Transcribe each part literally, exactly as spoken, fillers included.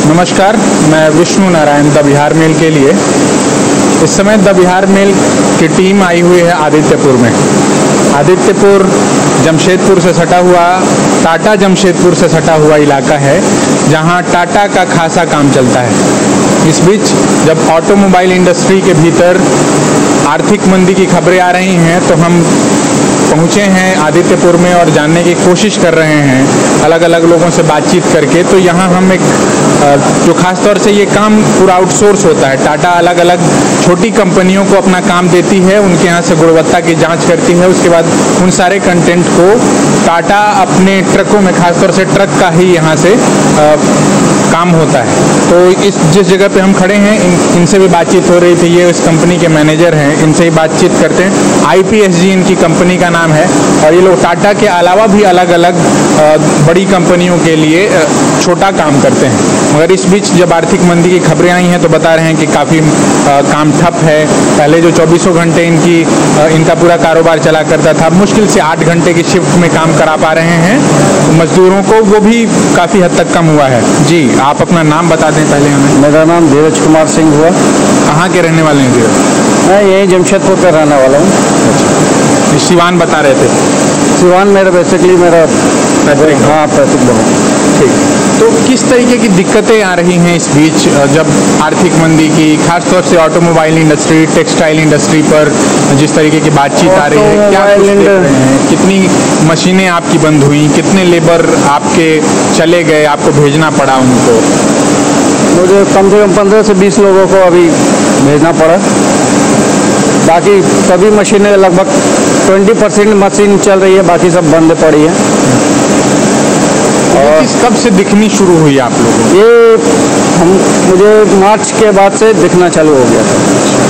नमस्कार, मैं Vishnu Narayan the Bihar Mail के लिए। इस समय द बिहार मेल की टीम आई हुई है आदित्यपुर में। आदित्यपुर जमशेदपुर से सटा हुआ, टाटा जमशेदपुर से सटा हुआ इलाका है, जहां टाटा का खासा काम चलता है। इस बीच जब ऑटोमोबाइल इंडस्ट्री के भीतर आर्थिक मंदी की खबरें आ रही हैं, तो हम पहुँचे हैं आदित्यपुर में और जानने की कोशिश कर रहे हैं अलग अलग लोगों से बातचीत करके। तो यहाँ हम एक जो खास तौर से ये काम पूरा आउटसोर्स होता है, टाटा अलग अलग छोटी कंपनियों को अपना काम देती है, उनके यहाँ से गुणवत्ता की जांच करती है, उसके बाद उन सारे कंटेंट को टाटा अपने ट्रकों में, खासतौर से ट्रक का ही यहाँ से आ, काम होता है। तो इस जिस जगह पे हम खड़े हैं, इन इनसे भी बातचीत हो रही थी। ये इस कंपनी के मैनेजर हैं, इनसे ही बातचीत करते हैं। आई पी एस जी इनकी कंपनी का नाम है और ये लोग टाटा के अलावा भी अलग अलग बड़ी कंपनियों के लिए छोटा काम करते हैं। मगर इस बीच जब आर्थिक मंदी की खबरें आई हैं, तो बता रहे हैं कि काफ़ी काम ठप है। पहले जो चौबीसों घंटे इनकी इनका पूरा कारोबार चला करता था, मुश्किल से आठ घंटे की शिफ्ट में काम करा पा रहे हैं मजदूरों को, वो भी काफ़ी हद तक कम हुआ है। जी, आप अपना नाम बता दें पहले हमें। मेरा नाम धीरज कुमार सिंह हुआ। कहाँ के रहने वाले हैं धीरज? मैं यही जमशेदपुर का रहने वाला हूँ। अच्छा, सिवान बता रहे थे। सिवान मेरा बेसिकली मेरा पैतृक, हाँ पैतृक बहुत। ठीक। तो किस तरीके की दिक्कतें आ रही हैं इस बीच, जब आर्थिक मंदी की, खासतौर से ऑटोमोबाइल इंडस्ट्री, टेक्सटाइल इंडस्ट्री पर जिस तरीके की बातचीत आ रही है, क्या कुछ देख रहे हैं? कितनी मशीनें आपकी बंद हुई, कितने लेबर आपके चले गए, आपको भेजना पड़ा उनको? मुझे कम से कम पंद्रह से बीस लोगों को अभी भेजना पड़ा। बाकी सभी मशीनें लगभग ट्वेंटी परसेंट मशीन चल रही है, बाकी सब बंद पड़ी है। और किस कब से दिखनी शुरू हुई आप लोगों को? ये हम मुझे मार्च के बाद से दिखना चालू हो गया था।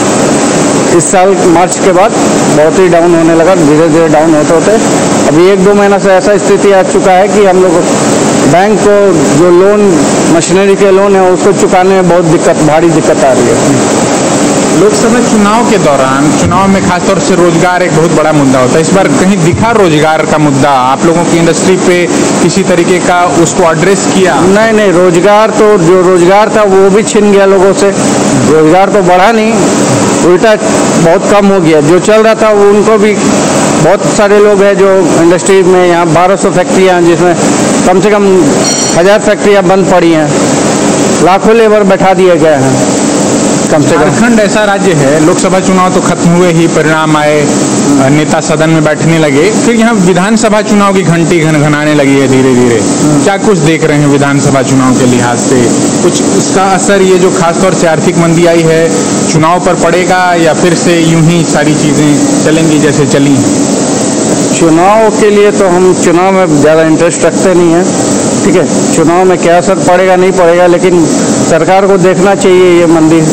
इस साल मार्च के बाद बहुत ही डाउन होने लगा, धीरे धीरे डाउन होते होते अभी एक दो महीना से ऐसा स्थिति आ चुका है कि हम लोग बैंक को जो लोन, मशीनरी के लोन है, उसको चुकाने में बहुत दिक्कत, भारी दिक्कत आ रही है। लोकसभा चुनाव के दौरान, चुनाव में खासतौर से रोजगार एक बहुत बड़ा मुद्दा होता है। इस बार कहीं दिखा रोजगार का मुद्दा आप लोगों की इंडस्ट्री पे किसी तरीके का उसको एड्रेस किया? नहीं नहीं, रोजगार तो जो रोजगार था वो भी छिन गया लोगों से। रोजगार तो बढ़ा नहीं, उल्टा बहुत कम हो गया। जो चल रहा था वो उनको भी, बहुत सारे लोग हैं जो इंडस्ट्री में, यहाँ बारह सौ फैक्ट्रियाँ हैं जिसमें कम से कम हज़ार फैक्ट्रियाँ बंद पड़ी हैं, लाखों लेबर बैठा दिए गए हैं कम से कम। झारखंड ऐसा राज्य है, लोकसभा चुनाव तो खत्म हुए ही, परिणाम आए, नेता सदन में बैठने लगे, फिर यहाँ विधानसभा चुनाव की घंटी घनघनाने लगी है धीरे धीरे। क्या कुछ देख रहे हैं विधानसभा चुनाव के लिहाज से? कुछ इसका असर, ये जो खासतौर से आर्थिक मंदी आई है, चुनाव पर पड़ेगा या फिर से यूं ही सारी चीज़ें चलेंगी जैसे चली? चुनाव के लिए तो हम चुनाव में ज़्यादा इंटरेस्ट रखते नहीं हैं, ठीक है। चुनाव में क्या असर पड़ेगा नहीं पड़ेगा, लेकिन सरकार को देखना चाहिए ये मंदी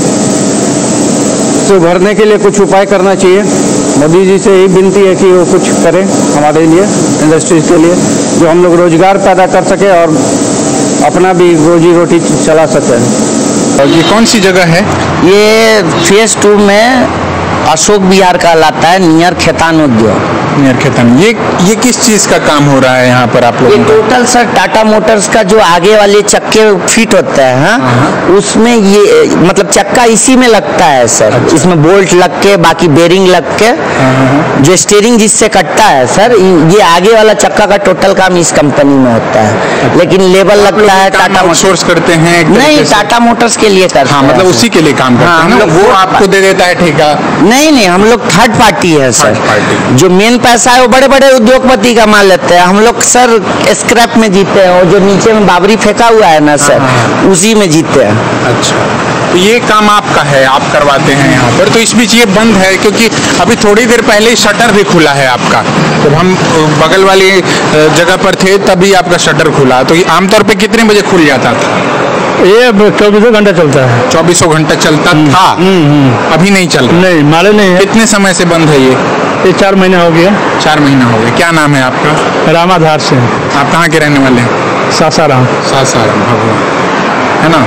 से भरने के लिए कुछ उपाय करना चाहिए। मोदी जी से यही विनती है कि वो कुछ करें हमारे लिए, इंडस्ट्रीज के लिए, जो हम लोग रोजगार पैदा कर सके और अपना भी रोजी रोटी चला सकें। और ये कौन सी जगह है? ये फेज टू में अशोक विहार कहलाता है, नियर खेतान उद्योग। नियर खेतान, ये ये किस चीज़ का काम हो रहा है यहाँ पर आप लोगों ये का? टोटल सर टाटा मोटर्स का जो आगे वाले चक्के फिट होता है, हाँ, उसमें ये मतलब चक्का इसी में लगता है सर। अच्छा। इसमें बोल्ट लग के, बाकी बेरिंग लग के, जो स्टीयरिंग जिससे कटता है सर, ये आगे वाला चक्का का टोटल काम इस कंपनी में होता है। लेकिन लेबर लगता है टाटा आउटसोर्स करते हैं? नहीं, टाटा मोटर्स के लिए करते हैं। मतलब उसी के लिए काम करते हैं ना, वो आपको दे देता है ठेका? नहीं नहीं, हम लोग थर्ड पार्टी है सर। जो मेन पैसा है वो बड़े बड़े उद्योगपति कमा लेते हैं, हम लोग सर स्क्रैप में जीते हैं, और जो नीचे में बाबरी फेंका हुआ है ना सर, उसी में जीते हैं। अच्छा, तो ये काम आपका है, आप करवाते हैं यहाँ पर। तो इस बीच ये बंद है क्योंकि अभी थोड़ी देर पहले शटर भी खुला है आपका। जब हम बगल वाली जगह पर थे तभी आपका शटर खुला। तो ये आमतौर पे कितने बजे खुल जाता था? ये चौबीसों घंटा चलता है। चौबीसों घंटा चलता था? अभी नहीं चल रहा? नहीं, मालूम नहीं है। कितने समय से बंद है ये? ये चार महीना हो गया। चार महीना हो गया। क्या नाम है आपका? रामाधार सिंह। आप कहाँ के रहने वाले हैं? सासाराम। सासाराम, भगवान है ना।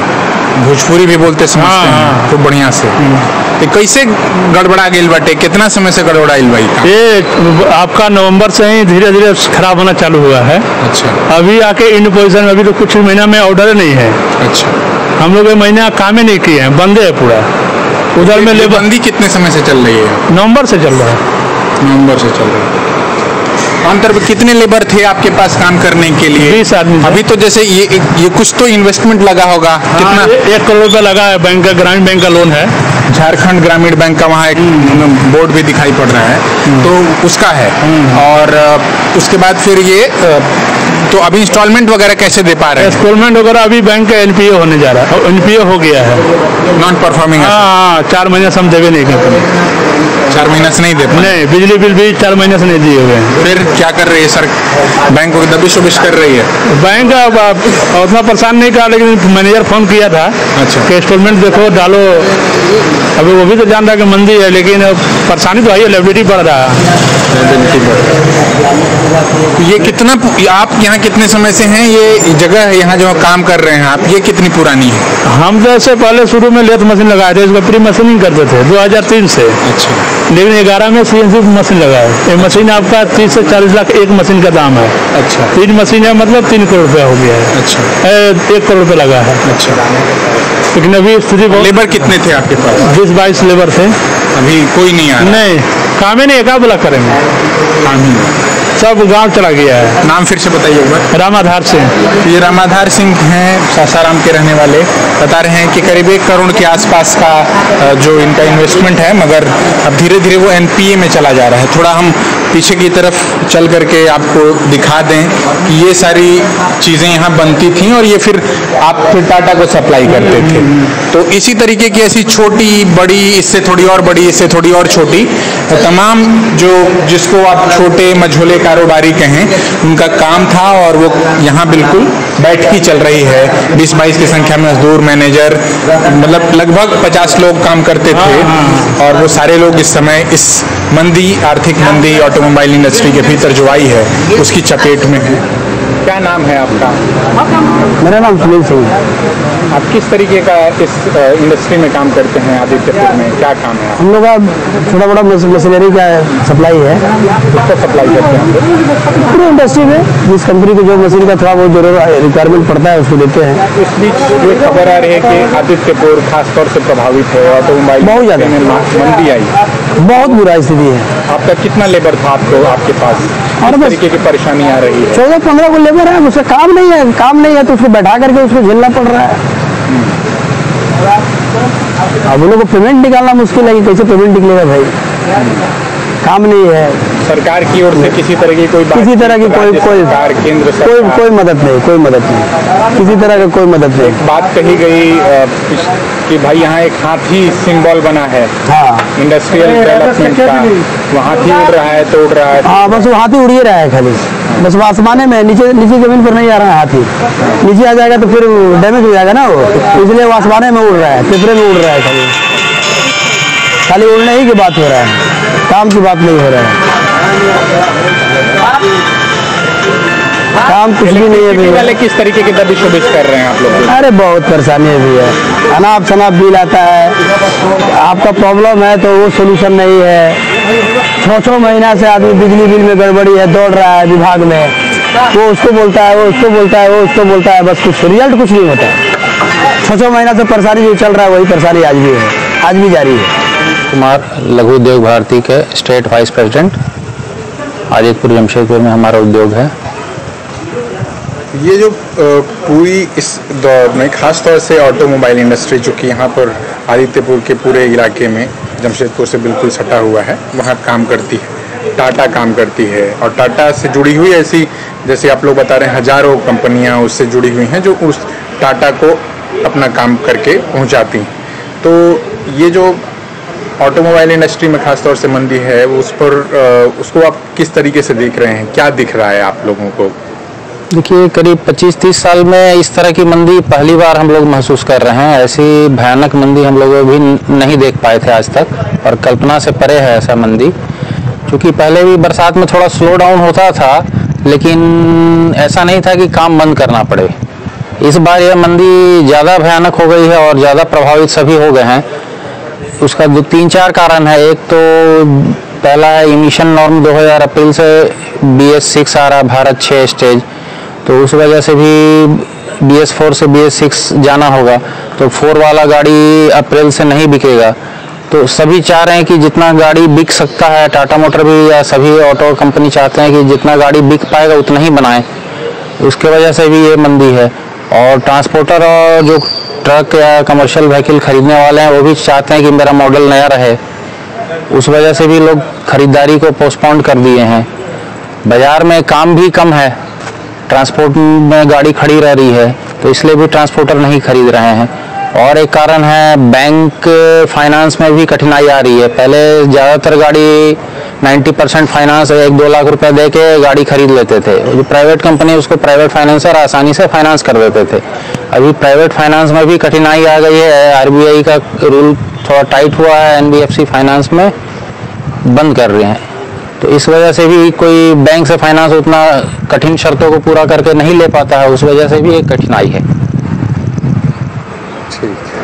भोजपुरी भी बोलते समझते हैं खूब बढ़िया से। तो कैसे गड़बड़ा गेल बाटे, कितना समय से गड़बड़ाइल भाई? ये आपका नवंबर से ही धीरे धीरे खराब होना चालू हुआ है। अच्छा। अभी आके इन पोजीशन में अभी तो कुछ महीना में ऑर्डर नहीं है। अच्छा। हम लोग ये महीना काम ही नहीं किए हैं, बंदे है पूरा। उधर में लेबर बंदी कितने समय से चल रही है? नवंबर से चल रहा है। नवंबर से चल रहा है। आमतौर पर कितने लेबर थे आपके पास काम करने के लिए? बीस आदमी। अभी तो जैसे ये ये कुछ तो इन्वेस्टमेंट लगा होगा। कितना? हाँ, एक करोड़ रुपया लगा है। बैंक का, ग्रामीण बैंक का लोन है। झारखंड ग्रामीण बैंक का वहाँ एक बोर्ड भी दिखाई पड़ रहा है, तो उसका है। और उसके बाद फिर ये तो अभी इंस्टॉलमेंट वगैरह कैसे दे पा रहे हैं? इंस्टॉलमेंट वगैरह अभी बैंक का एनपीए होने जा रहा है, एनपीए हो गया है। Non performing. हाँ, चार महीने से हम देवे नहीं करते। चार महीने से नहीं दे पाए? नहीं, बिजली बिल भी चार महीने से नहीं दिए हुए हैं। फिर क्या कर रही है सर? बैंक को दबिश उबिश कर रही है? बैंक उतना परेशान नहीं करा, लेकिन मैनेजर फोन किया था। अच्छा। कि इंस्टॉलमेंट देखो डालो। अभी वो भी तो जान रहा कि मंदी है, लेकिन परेशानी तो आई है, लायबिलिटी बढ़ रहा है। ये कितना, आप यहाँ कितने समय से हैं? ये जगह है यहाँ जो काम कर रहे हैं आप, ये कितनी पुरानी है? हम जैसे पहले शुरू में लेथ मशीन लगाए थे, इसको प्री मशीनिंग करते थे दो हज़ार तीन से। अच्छा। लेकिन ग्यारह में सीएनसी मशीन लगाए। ये मशीन आपका तीस से चालीस लाख एक मशीन का दाम है। अच्छा। तीन मशीन है, मतलब तीन करोड़ रुपया हो गया है। अच्छा। एक करोड़ रुपया लगा है। अच्छा। लेकिन अभी स्थिति बहुत। लेबर कितने थे आपके पास? बीस बाईस लेबर थे। अभी कोई नहीं आ रहा? नहीं, काम ही नहीं है, क्या बोला करेंगे? काम ही नहीं। सब गांव चला गया है। नाम फिर से बताइए एक बार। रामाधार सिंह। ये रामाधार सिंह हैं, सासाराम के रहने वाले। बता रहे हैं कि करीब एक करोड़ के आसपास का जो इनका इन्वेस्टमेंट है, मगर अब धीरे धीरे वो एनपीए में चला जा रहा है। थोड़ा हम पीछे की तरफ चल करके आपको दिखा दें कि ये सारी चीज़ें यहाँ बनती थीं और ये फिर आप फिर टाटा को सप्लाई करते थे। तो इसी तरीके की ऐसी छोटी बड़ी, इससे थोड़ी और बड़ी, इससे थोड़ी और छोटी, तमाम जो जिसको आप छोटे मझोले कारोबारी कहें, उनका काम था। और वो यहाँ बिल्कुल बैठकी चल रही है। बीस बाईस की संख्या में मजदूर, मैनेजर, मतलब लगभग पचास लोग काम करते थे। और वो सारे लोग इस समय इस मंदी, आर्थिक मंदी, ऑटोमोबाइल इंडस्ट्री के भीतर जो आई है उसकी चपेट में है। क्या नाम है आपका? मेरा नाम सुनील सिंह। आप किस तरीके का इस इंडस्ट्री में काम करते हैं? आदित्यपुर में क्या काम है? हम लोग का छोटा बड़ा मशीनरी का सप्लाई है। किसको सप्लाई करते हैं? पूरी इंडस्ट्री में जिस कंपनी को जो मशीन का थोड़ा बहुत जरूरत रिक्वायरमेंट पड़ता है उसको देते हैं। इस बीच ये खबर आ रही है कि आदित्यपुर खासतौर से प्रभावित है, ऑटोमोबाइल बहुत ज़्यादा मंदी आई, बहुत बुरा स्थिति है। आपका कितना लेबर था आपको आपके पास? और किस बस तरीके की परेशानी आ रही है? चौदह पंद्रह को लेबर है, उसका काम नहीं है। काम नहीं है तो उसको बैठा करके उसको झेलना पड़ रहा है। अब उन लोगों को पेमेंट निकालना मुश्किल है कि कैसे पेमेंट निकलेगा भाई, काम नहीं है। सरकार की ओर से किसी तरह की कोई किसी तरह की कोई कोई सरकार, केंद्र कोई सरकार, कोई मदद नहीं, कोई मदद नहीं, किसी तरह का कोई मदद नहीं। बात कही गई अ, कि भाई यहाँ एक हाथी सिंबल बना है हाँ इंडस्ट्रियल डेवलपमेंट का, वहाँ हाथी उड़ रहा है, तोड़ रहा है। हाँ, बस वो हाथी उड़ ही रहा है खाली, बस वो आसमाने में, नीचे नीचे जमीन पर नहीं आ रहा है हाथी। नीचे आ जाएगा तो फिर डैमेज हो जाएगा ना वो, इसलिए वो आसमाने में उड़ रहा है, पेपरे में उड़ रहा है। खाली खाली उड़ने ही की बात हो रहा है, काम की बात नहीं हो रहा है। काम कुछ भी नहीं है भैया। वाले किस तरीके की दबिश उबिश कर रहे हैं आप लोग? अरे बहुत परेशानी है भैया, अनाप शनाप बिल आता है। आपका प्रॉब्लम है तो वो सोल्यूशन नहीं है। छः छः महीना से आदमी बिजली बिल में गड़बड़ी है, दौड़ रहा है विभाग में, वो उसको बोलता है, वो उसको बोलता है, वो उसको बोलता है, बस कुछ रिजल्ट कुछ नहीं होता। छः छः महीना से परेशानी जो चल रहा है वही परेशानी आज भी है, आज भी जारी है। कुमार लघु उद्योग भारती के state vice president, Adityapur Jamshedpur में हमारा उद्योग है। ये जो पूरी इस दौर में खास तौर से ऑटोमोबाइल इंडस्ट्री जो कि यहाँ पर आदित्यपुर के पूरे इलाके में जमशेदपुर से बिल्कुल सटा हुआ है, वहाँ काम करती है, टाटा काम करती है। और टाटा से जुड़ी हुई ऐसी, जैसे आप लोग बता रहे हैं, हजारों कंपनियाँ उससे जुड़ी हुई हैं जो उस टाटा को अपना काम करके पहुँचाती हैं। तो ये जो ऑटोमोबाइल इंडस्ट्री में खास तौर से मंदी है, उस पर उसको आप किस तरीके से देख रहे हैं? क्या दिख रहा है आप लोगों को? देखिए, करीब पच्चीस तीस साल में इस तरह की मंदी पहली बार हम लोग महसूस कर रहे हैं। ऐसी भयानक मंदी हम लोग भी नहीं देख पाए थे आज तक, और कल्पना से परे है ऐसा मंदी। क्योंकि पहले भी बरसात में थोड़ा स्लो डाउन होता था, लेकिन ऐसा नहीं था कि काम बंद करना पड़े। इस बार यह मंदी ज़्यादा भयानक हो गई है और ज़्यादा प्रभावित सभी हो गए हैं। उसका दो तीन चार कारण है। एक तो पहला है इमिशन नॉर्म दो हज़ार अप्रैल से बी एस सिक्स आ रहा भारत छः स्टेज, तो उस वजह से भी बी एस फोर से बी एस सिक्स जाना होगा, तो फोर वाला गाड़ी अप्रैल से नहीं बिकेगा। तो सभी चाह रहे हैं कि जितना गाड़ी बिक सकता है, टाटा मोटर भी या सभी ऑटो कंपनी चाहते हैं कि जितना गाड़ी बिक पाएगा उतना ही बनाएं। उसके वजह से भी ये मंदी है। और ट्रांसपोर्टर और जो ट्रक या कमर्शियल व्हीकल खरीदने वाले हैं वो भी चाहते हैं कि मेरा मॉडल नया रहे, उस वजह से भी लोग खरीदारी को पोस्टपोन कर दिए हैं। बाज़ार में काम भी कम है, ट्रांसपोर्ट में गाड़ी खड़ी रह रही है, तो इसलिए भी ट्रांसपोर्टर नहीं खरीद रहे हैं। और एक कारण है बैंक फाइनेंस में भी कठिनाई आ रही है। पहले ज़्यादातर गाड़ी नब्बे परसेंट फाइनेंस एक दो लाख रुपए दे के गाड़ी खरीद लेते थे। जो प्राइवेट कंपनी उसको प्राइवेट फाइनेंसर आसानी से फाइनेंस कर देते थे। अभी प्राइवेट फाइनेंस में भी कठिनाई आ गई है। आर बी आई का रूल थोड़ा टाइट हुआ है, N B F C finance में बंद कर रहे हैं, तो इस वजह से भी कोई बैंक से फाइनेंस उतना कठिन शर्तों को पूरा करके नहीं ले पाता है, उस वजह से भी एक कठिनाई है। ठीक है,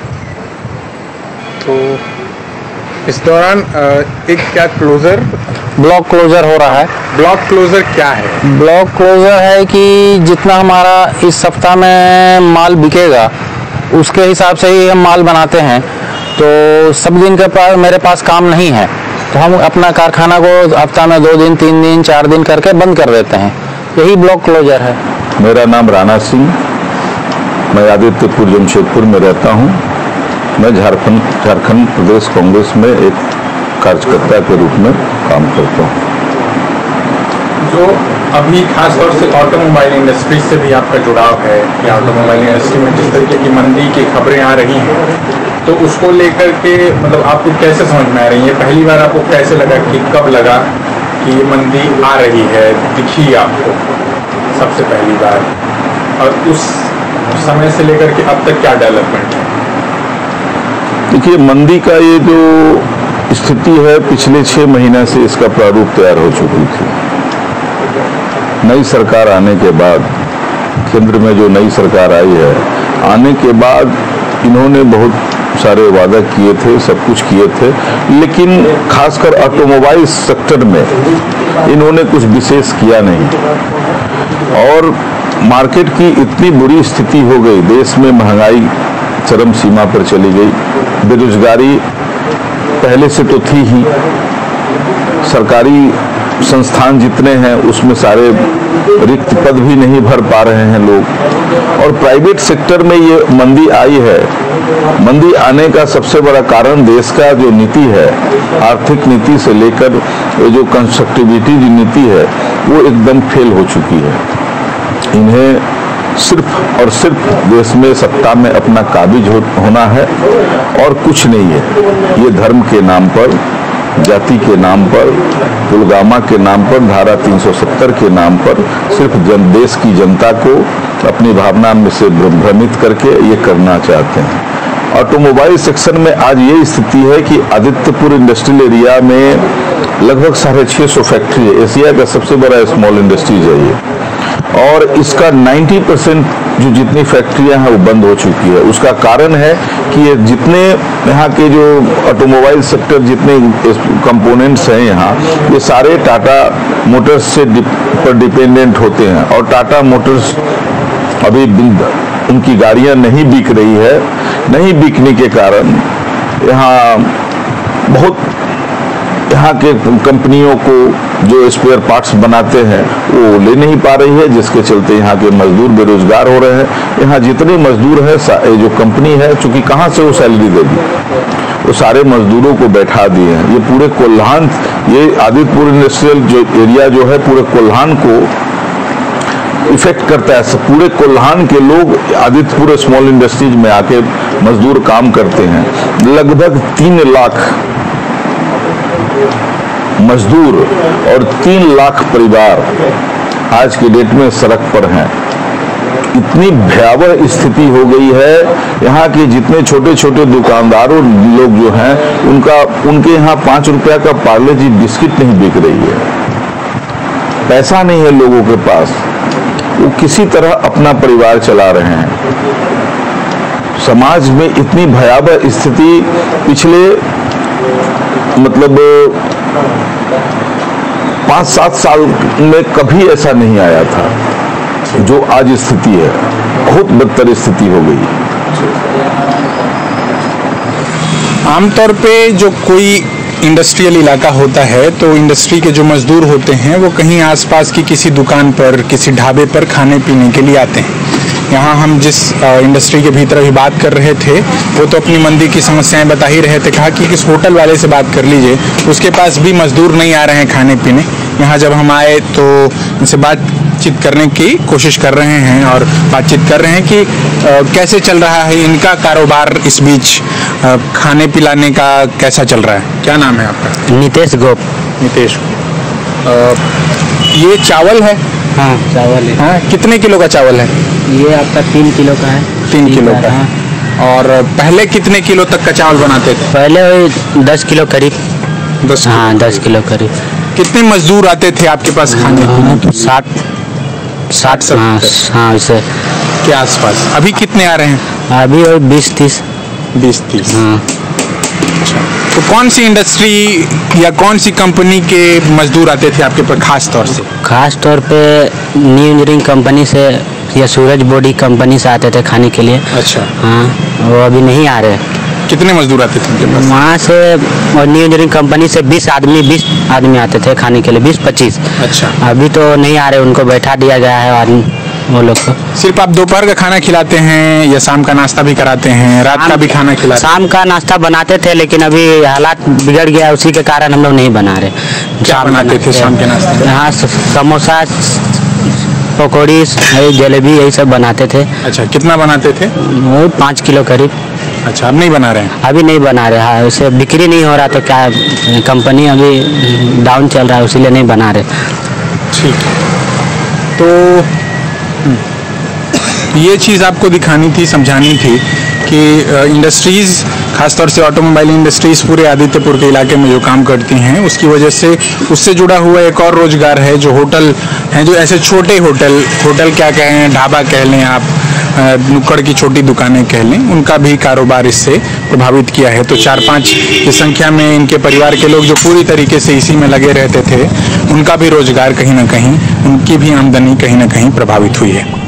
तो इस दौरान एक क्या क्लोजर ब्लॉक क्लोजर हो रहा है। ब्लॉक क्लोजर क्या है? ब्लॉक क्लोजर है कि जितना हमारा इस सप्ताह में माल बिकेगा उसके हिसाब से ही हम माल बनाते हैं। तो सब दिन के पास मेरे पास काम नहीं है, तो हम अपना कारखाना को हफ्ता में दो दिन तीन दिन चार दिन करके बंद कर देते हैं। यही ब्लॉक क्लोजर है। मेरा नाम राणा सिंह, मैं आदित्यपुर जमशेदपुर में रहता हूँ। मैं झारखंड झारखंड प्रदेश कांग्रेस में एक कार्यकर्ता के रूप में काम करता हूँ। जो अभी खास तौर से ऑटोमोबाइल इंडस्ट्री से भी आपका जुड़ाव है, या ऑटोमोबाइल इंडस्ट्री में जिस तरीके की मंदी की खबरें आ रही हैं, तो उसको लेकर के मतलब आपको कैसे समझ में आ रही है? पहली बार आपको कैसे लगा, कि कब लगा कि ये मंदी आ रही है, दिखी आपको सबसे पहली बार, और उस समय से लेकर के अब तक क्या डेवलपमेंट है? देखिए, मंदी का ये जो स्थिति है पिछले छह महीने से इसका प्रारूप तैयार हो चुकी थी। नई सरकार आने के बाद, केंद्र में जो नई सरकार आई है, आने के बाद इन्होंने बहुत सारे वादा किए थे, सब कुछ किए थे, लेकिन खासकर ऑटोमोबाइल सेक्टर में इन्होंने कुछ विशेष किया नहीं। और मार्केट की इतनी बुरी स्थिति हो गई, देश में महंगाई चरम सीमा पर चली गई, बेरोजगारी पहले से तो थी ही, सरकारी संस्थान जितने हैं उसमें सारे रिक्त पद भी नहीं भर पा रहे हैं लोग, और प्राइवेट सेक्टर में ये मंदी आई है। मंदी आने का सबसे बड़ा कारण देश का जो नीति है, आर्थिक नीति से लेकर ये जो कंस्ट्रक्टिविटी की नीति है, वो एकदम फेल हो चुकी है। इन्हें सिर्फ और सिर्फ देश में सत्ता में अपना काबिज हो, होना है और कुछ नहीं है। ये धर्म के नाम पर, जाति के नाम पर, पुलवामा के नाम पर, धारा तीन सौ सत्तर के नाम पर सिर्फ जन देश की जनता को अपनी भावना में से भ्रमित करके ये करना चाहते हैं। ऑटोमोबाइल सेक्शन में आज ये स्थिति है कि आदित्यपुर इंडस्ट्रियल एरिया में लगभग साढ़े छः सौ फैक्ट्री है। एशिया का सबसे बड़ा स्मॉल इंडस्ट्रीज है ये, और इसका नब्बे परसेंट जो जितनी फैक्ट्रियां हैं वो बंद हो चुकी है। उसका कारण है कि ये जितने यहाँ के जो ऑटोमोबाइल सेक्टर जितने कंपोनेंट्स हैं यहाँ, ये सारे टाटा मोटर्स से डिप, पर डिपेंडेंट होते हैं, और टाटा मोटर्स अभी उनकी गाड़ियाँ नहीं बिक रही है। नहीं बिकने के कारण यहाँ बहुत यहाँ के कंपनियों को जो स्पेयर पार्ट्स बनाते हैं वो ले नहीं पा रही है, जिसके चलते यहाँ के मजदूर बेरोजगार हो रहे हैं। यहाँ जितने मजदूर है, जो कंपनी है, चूंकि कहाँ से वो सैलरी देगी, वो सारे मजदूरों को बैठा दिए हैं। ये पूरे कोल्हान, ये आदित्यपुर इंडस्ट्रियल जो एरिया जो है पूरे कोल्हान को इफेक्ट करता है। पूरे कोल्हान के लोग आदित्यपुर स्मॉल इंडस्ट्रीज में आके मजदूर काम करते हैं। लगभग तीन लाख मजदूर और तीन लाख परिवार आज की डेट में सड़क पर हैं। इतनी भयावह स्थिति हो गई है। यहाँ के जितने छोटे छोटे दुकानदारों लोग जो हैं, उनका उनके यहाँ पाँच रुपया का पार्ले जी बिस्किट नहीं बिक रही है। पैसा नहीं है लोगों के पास। वो किसी तरह अपना परिवार चला रहे हैं। समाज में इतनी भयावह स्थिति पिछले मतलब पाँच सात साल में कभी ऐसा नहीं आया था जो आज स्थिति है। बहुत बदतर स्थिति हो गई। आमतौर पे जो कोई इंडस्ट्रियल इलाका होता है तो इंडस्ट्री के जो मजदूर होते हैं वो कहीं आसपास की किसी दुकान पर, किसी ढाबे पर खाने पीने के लिए आते हैं। यहाँ हम जिस इंडस्ट्री के भीतर अभी बात कर रहे थे वो तो अपनी मंदी की समस्याएं बता ही रहे थे। कहा कि किस होटल वाले से बात कर लीजिए, उसके पास भी मजदूर नहीं आ रहे हैं खाने पीने। यहाँ जब हम आए तो इनसे बातचीत करने की कोशिश कर रहे हैं और बातचीत कर रहे हैं कि आ, कैसे चल रहा है इनका कारोबार, इस बीच आ, खाने पिलाने का कैसा चल रहा है। क्या नाम है आपका? नितेश गोप। नितेश, आ, ये चावल है? हाँ चावल है। हाँ, कितने किलो का चावल है? ये आपका तीन किलो का है। तीन किलो का। हाँ। और पहले कितने किलो तक का चावल बनाते थे? पहले वही दस किलो करीब। दस हाँ दस किलो करीब। कितने मजदूर आते थे आपके पास खाने हाँ, तो साठ साठ हाँ सत्तर हाँ वैसे के आसपास। अभी कितने आ रहे हैं? अभी वही बीस तीस। बीस तीस। हाँ। तो कौन सी इंडस्ट्री या कौन सी कंपनी के मजदूर आते थे आपके पास खास तौर से? खास तौर पे न्यू इंजीनियरिंग कंपनी से या सूरज बॉडी कंपनी से आते थे खाने के लिए। अच्छा। हाँ वो अभी नहीं आ रहे। कितने मजदूर आते थे उनके पास? वहाँ से और न्यू इंजीनियरिंग कंपनी से बीस आदमी बीस आदमी आते थे खाने के लिए, बीस पच्चीस। अच्छा। अभी तो नहीं आ रहे, उनको बैठा दिया गया है आदमी वो लोग को। सिर्फ आप दोपहर का खाना खिलाते हैं या शाम का नाश्ता भी कराते हैं, रात का भी खाना खिलाते हैं? शाम का नाश्ता बनाते थे लेकिन अभी हालात बिगड़ गया, उसी के कारण हम लोग नहीं बना रहे। क्या बनाते थे शाम के नाश्ते में? हाँ समोसा, पकौड़ी, यही जलेबी, यही सब बनाते थे। अच्छा, कितना बनाते थे? वो पाँच किलो करीब। अच्छा, अब नहीं बना रहे हैं? अभी नहीं बना रहे। हाँ वैसे बिक्री नहीं हो रहा तो क्या, कंपनी अभी डाउन चल रहा है उसीलिए नहीं बना रहे। ठीक है। तो ये चीज़ आपको दिखानी थी, समझानी थी कि इंडस्ट्रीज़, खासतौर से ऑटोमोबाइल इंडस्ट्रीज़ पूरे आदित्यपुर के इलाके में जो काम करती हैं उसकी वजह से उससे जुड़ा हुआ एक और रोज़गार है जो होटल हैं, जो ऐसे छोटे होटल होटल क्या कहें, ढाबा कह लें आप, नुक्कड़ की छोटी दुकानें कह लें, उनका भी कारोबार इससे प्रभावित किया है। तो चार पाँच की संख्या में इनके परिवार के लोग जो पूरी तरीके से इसी में लगे रहते थे, उनका भी रोज़गार कहीं ना कहीं, उनकी भी आमदनी कहीं ना कहीं प्रभावित हुई है।